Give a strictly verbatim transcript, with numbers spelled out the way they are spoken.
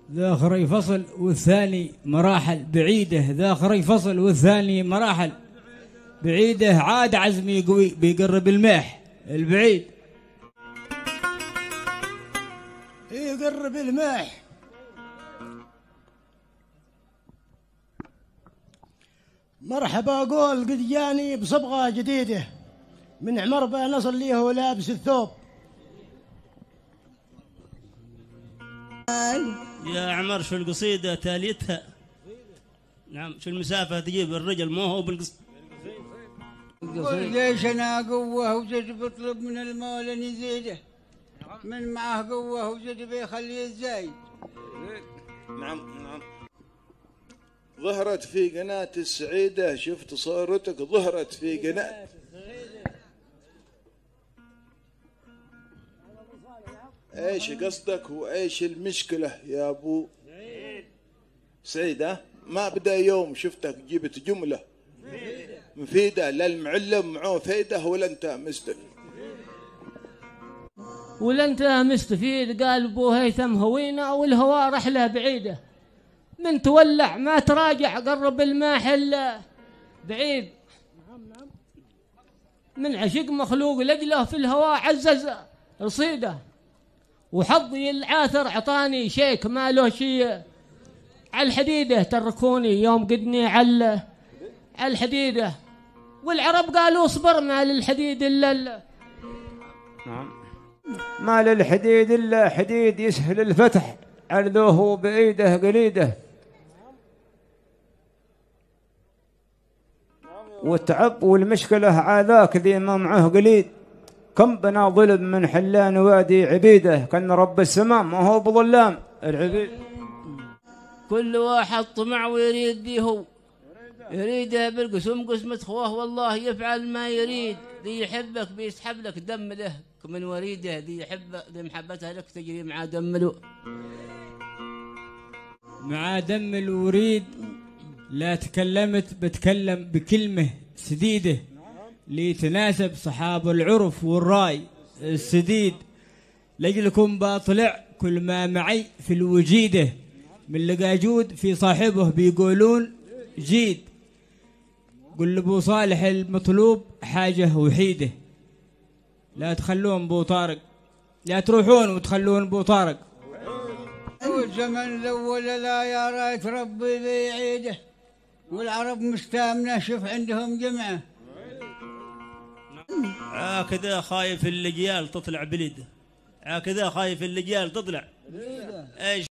ذا خري فصل والثاني مراحل بعيدة، ذا خري فصل والثاني مراحل بعيدة، عاد عزمي قوي بيقرب الماح البعيد. يقرب الماح مرحبا قول قد جاني بصبغة جديدة من عمر بن نصر ليه ولابس الثوب. يا عمر شو القصيدة تاليتها؟ نعم شو المسافة تجيب الرجل مو هو بالقصيدة. قل ليش انا قوة وزد بطلب من المولى نزيده، من معه قوة وزد بيخليه الزايد. نعم نعم. ظهرت في قناة السعيدة، شفت صورتك ظهرت في قناة. ايش قصدك وايش المشكلة يا ابو سعيد؟ ها ما بدا يوم شفتك جبت جملة مفيدة، لا المعلم معه فايدة ولا انت مستفيد. ولا انت مستفيد. قال ابو هيثم هوينا والهواء رحلة بعيدة، من تولع ما تراجع قرب الماحل بعيد. من عشق مخلوق لجله في الهواء عزز رصيده، وحظي العاثر عطاني شيك ما له شي. على الحديدة تركوني يوم قدني على على الحديدة، والعرب قالوا اصبر ما للحديد الا. نعم ما للحديد الا حديد يسهل الفتح، عرضوه بايده قليده، والتعب والمشكلة عاذاك ذي ما معه قليد. كم بنا ظلم من حلان وادي عبيده، كان رب السماء ما هو بظلام العبيد. كل واحد طمع ويريد ذي هو يريده بالقسم قسمة خواه، والله يفعل ما يريد. ذي يحبك بيسحب لك دم له من وريده، ذي يحب ذي محبتها لك تجري مع دم له مع دم الوريد. لا تكلمت بتكلم بكلمة سديدة لتناسب صحاب العرف والراي السديد. لجلكم باطلع كل ما معي في الوجيدة، من لقى جود في صاحبه بيقولون جيد. قل لابو صالح المطلوب حاجة وحيدة، لا تخلون بو طارق، لا تروحون وتخلون بو طارق. والزمن الأول لا يا رايت ربي بيعيده، والعرب مستامنة شوف عندهم جمعة. هكذا خايف اللجيال تطلع بليده، هكذا خايف اللجيال تطلع. ايش